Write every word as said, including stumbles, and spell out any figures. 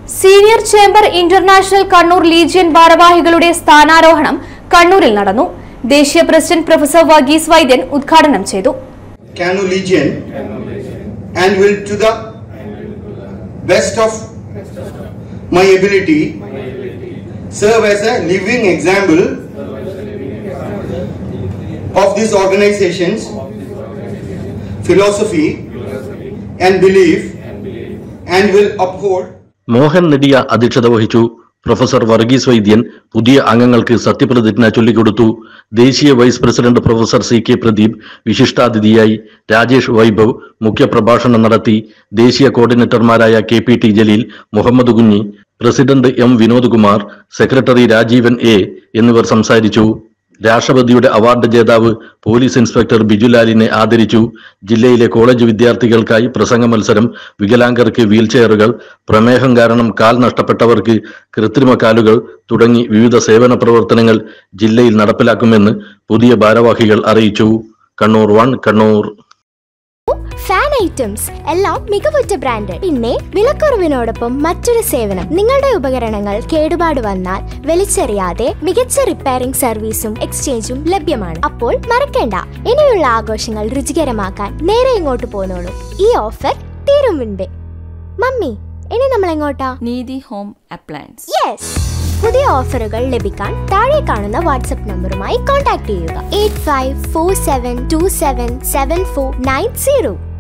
Senior Chamber International Kannur Legion ഭാരവാഹികളുടെ സ്ഥാനാരോഹണം കണ്ണൂരിൽ നടന്നു. ദേശീയ പ്രസിഡന്റ് പ്രൊഫസർ വർഗീസ് വൈദ്യൻ ഉദ്ഘാടനം ചെയ്തു. KANNUR Legion and will to the best of my ability serve as a living example of this organization's philosophy and belief and will uphold. Mohan നെടിയ അധ്യക്ഷത വഹിച്ചു. Professor Varghese വൈദ്യൻ പുതിയ അംഗങ്ങൾക്ക് സത്യപ്രതിജ്ഞ ചൊല്ലിക്കൊടുത്തു. ദേശീയ vice president professor C K Pradeep വിശിഷ്ടാതിഥിയായി. രാജേഷ് വൈഭവ് മുഖ്യപ്രഭാഷണം നടത്തി. ദേശീയ കോർഡിനേറ്റർമാരായ K P T Jaleel, Muhammad Kunhi, president M Vinod Kumar, secretary Rajeevan A എന്നിവർ സംസാരിച്ചു. രാഷ്ട്രപതിയുടെ അവാർഡ് ജേതാവ് പോലീസ് ഇൻസ്പെക്ടർ ബിജുലാലിനെ ആദരിച്ചു. ജില്ലയിലെ കോളേജ് വിദ്യാർത്ഥികൾക്കായി പ്രസംഗ മത്സരം, വികലാംഗർക്ക് വീൽചെയറുകൾ, പ്രമേഹം കാരണം കാൽ നഷ്ടപ്പെട്ടവർക്ക് കൃത്രിമ കാലുകൾ തുടങ്ങി വിവിധ സേവന പ്രവർത്തനങ്ങൾ ജില്ലയിൽ നടപ്പിലാക്കുമെന്ന് പുതിയ ഭാരവാഹികൾ അറിയിച്ചു. Kannur one Kannur. Fan items എല്ലാം മികവുറ്റ ബ്രാൻഡ്. പിന്നെ വിലക്കുറവിനോടൊപ്പം മറ്റൊരു സേവനം, നിങ്ങളുടെ ഉപകരണങ്ങൾ കേടുപാട് വന്നാൽ വലിച്ചെറിയാതെ മികച്ച റിപ്പയറിംഗ് സർവീസും എക്സ്ചേഞ്ചും ലഭ്യമാണ്. അപ്പോൾ മറക്കേണ്ട, ഇനിയുള്ള ആഘോഷങ്ങൾ രുചികരമാക്കാൻ നേരെ ഇങ്ങോട്ട് പോന്നോളൂ. ഈ ഓഫർ തീരും മുൻപേ. മമ്മി, ഇനി നമ്മൾ എങ്ങോട്ടാ? നീതി ഹോം അപ്ലയൻസ്. യെസ്. പുതിയ ഓഫറുകൾ ലഭിക്കാൻ താഴെ കാണുന്ന വാട്സ്ആപ്പ് നമ്പറുമായി കോൺടാക്ട് ചെയ്യുക. Eight five four seven two seven seven four nine zero.